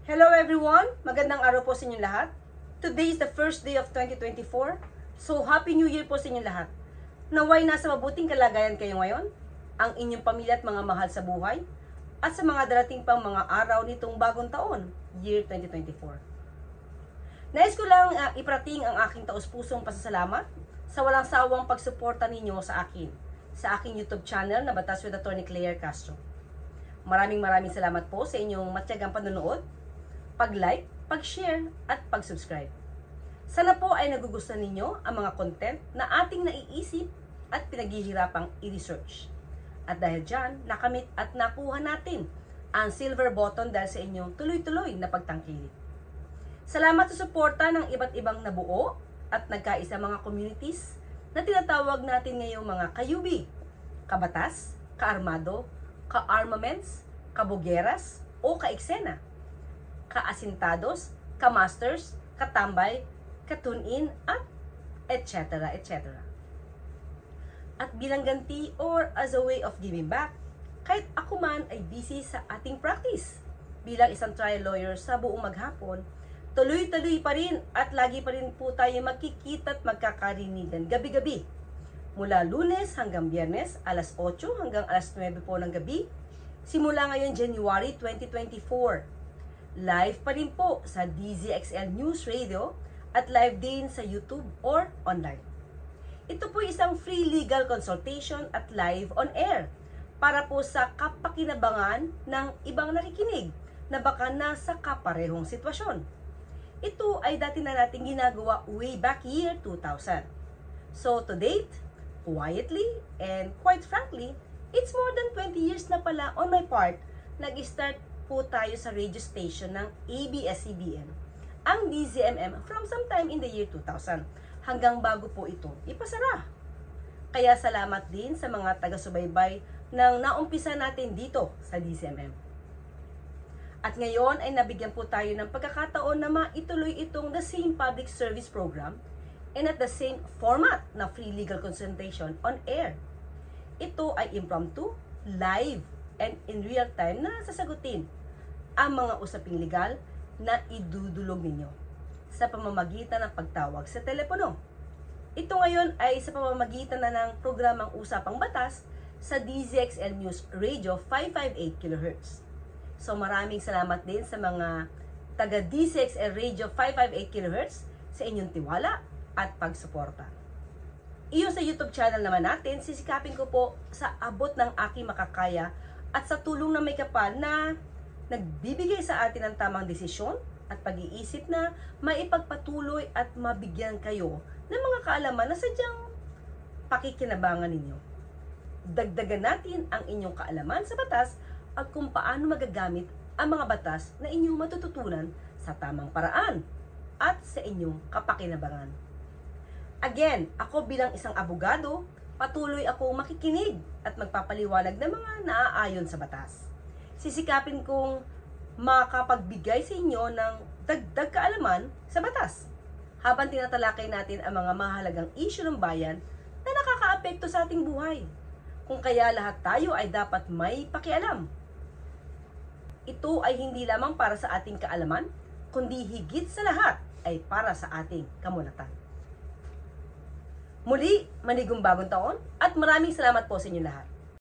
Hello everyone! Magandang araw po sa inyong lahat. Today is the first day of 2024. So, Happy New Year po sa inyong lahat. Naway nasa mabuting kalagayan kayo ngayon, ang inyong pamilya at mga mahal sa buhay, at sa mga darating pang mga araw nitong bagong taon, year 2024. Nais ko lang iparating ang aking taus-pusong pasasalamat sa walang sawang pagsuporta ninyo sa aking YouTube channel na Batas with Attorney Claire Castro. Maraming salamat po sa inyong matyagang panonood, pag-like, pag-share, at pag-subscribe. Sana po ay nagugustuhan ninyo ang mga content na ating naiisip at pinaghihirapang i-research. At dahil dyan, nakamit at nakuha natin ang silver button dahil sa inyong tuloy-tuloy na pagtangkilik. Salamat sa suporta ng iba't ibang nabuo at nagkaisa mga communities na tinatawag natin ngayong mga kayubi, kabatas, kaarmado, ka-armaments, kabugeras, o ka-eksena, kaasintados, ka-masters, katambay, ka-tune-in, at etc. etc. At bilang ganti or as a way of giving back, kahit ako man ay busy sa ating practice bilang isang trial lawyer sa buong maghapon, tuloy-tuloy pa rin at lagi pa rin po tayo magkikita at magkakarinigan gabi-gabi. Mula Lunes hanggang Biyernes, alas 8 hanggang alas 9 po ng gabi. Simula ngayon January 2024. Live pa rin po sa DZXL News Radio at live din sa YouTube or online. Ito po isang free legal consultation at live on air para po sa kapakinabangan ng ibang nakikinig na baka nasa kaparehong sitwasyon. Ito ay dati na nating ginagawa way back year 2000. So to date, quietly and quite frankly, it's more than 20 years na pala on my part, nag-start po tayo sa radio station ng ABS-CBN, ang DZMM from sometime in the year 2000, hanggang bago po ito ipasara. Kaya salamat din sa mga taga-subaybay ng naumpisa natin dito sa DZMM. At ngayon ay nabigyan po tayo ng pagkakataon na maituloy itong the same public service program and at the same format na free legal consultation on air. Ito ay impromptu, live, and in real time na sasagutin ang mga usaping legal na idudulog ninyo sa pamamagitan ng pagtawag sa telepono. Ito ngayon ay sa pamamagitan na ng programang Usapang Batas sa DZXL News Radio 558 kHz. So maraming salamat din sa mga taga DZXL Radio 558 kHz sa inyong tiwala at pagsuporta. Iyon sa YouTube channel naman natin, sisikapin ko po sa abot ng aking makakaya at sa tulong ng may kapal na nagbibigay sa atin ng tamang desisyon at pag-iisip na maipagpatuloy at mabigyan kayo ng mga kaalaman na sadyang pakikinabangan ninyo. Dagdagan natin ang inyong kaalaman sa batas at kung paano magagamit ang mga batas na inyong matututunan sa tamang paraan at sa inyong kapakinabangan. Again, ako bilang isang abogado, patuloy akong makikinig at magpapaliwanag ng mga naaayon sa batas. Sisikapin kong makapagbigay sa inyo ng dagdag kaalaman sa batas habang tinatalakay natin ang mga mahalagang issue ng bayan na nakakaapekto sa ating buhay. Kung kaya lahat tayo ay dapat may pakialam. Ito ay hindi lamang para sa ating kaalaman, kundi higit sa lahat ay para sa ating kamunatan. Muli, manigong bagong taon at maraming salamat po sa inyo lahat.